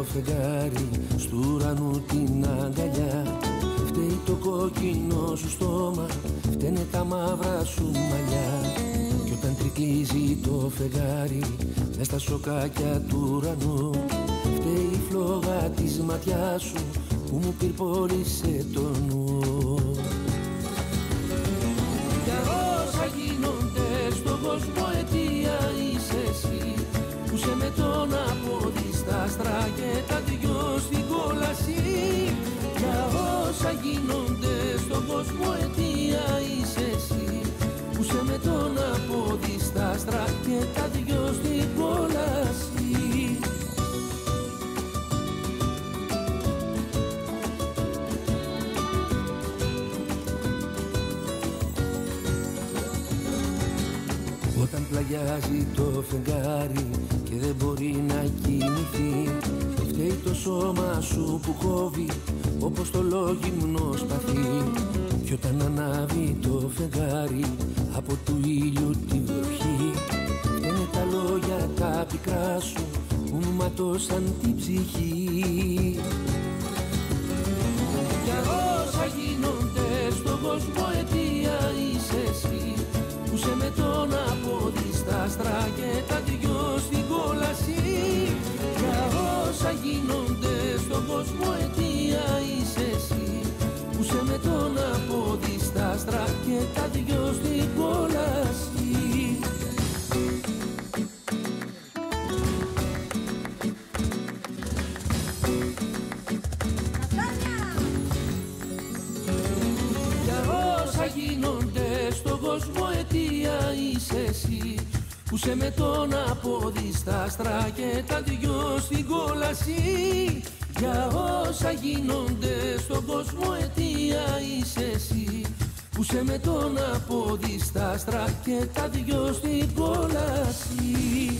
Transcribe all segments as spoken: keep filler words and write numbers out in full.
φεγγάρι, στου ουρανού την αγκαλιά. Φταίει το κόκκινο σου στόμα, φταίνε τα μαύρα σου μαλλιά. Κι όταν τρικλίζει το φεγγάρι μες στα σοκάκια του ουρανού, φταίει η φλόγα της ματιάς σου που μου πυρπόλησε το νου. Για όσα γίνονται στον κόσμο αιτία είσαι εσύ, που σε με τον απόδει στα άστρα και τα δυο στην κόλαση. Για όσα γίνονται στον κόσμο αιτία είσαι εσύ, που σε με τον απόδει στα άστρα και τα δυο στην κόλαση. Όταν πλαγιάζει το φεγγάρι και δεν μπορεί να κοιμηθεί, φταίει το σώμα σου που κόβει όπως το λόγιμνο σπαθί. Κι όταν ανάβει το φεγγάρι από του ήλιου τη βροχή, φταίνε τα λόγια τα πικρά σου που μου ματώσαν την ψυχή. Για όσα γίνονται στον κόσμο αιτία είσαι εσύ, που σε με τον απόδει στα άστρα και τα δυο στην κόλαση. Για όσα γίνονται στον κόσμο αιτία είσαι εσύ, που σε με τον απόδει στα άστρα και τα δυο στην κόλαση. Για όσα γίνονται στον κόσμο αιτία είσαι εσύ, που σε με τον απόδει στα άστρα και τα δυο στην κόλαση. Για όσα γίνονται στον κόσμο αιτία είσαι εσύ, που σε με τον απόδει στα άστρα και τα δυο στην κόλαση.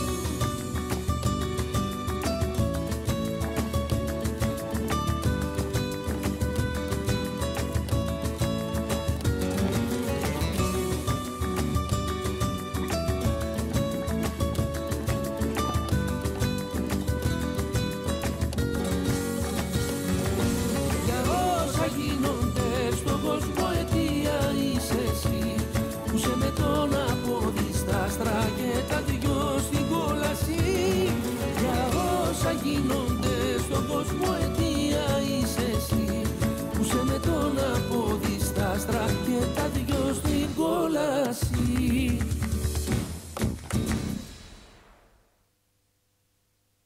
Γίνονται στον κόσμο αιτία είσαι εσύ, που σε με τον απόδει στα άστρα και τα δυο στην κόλαση.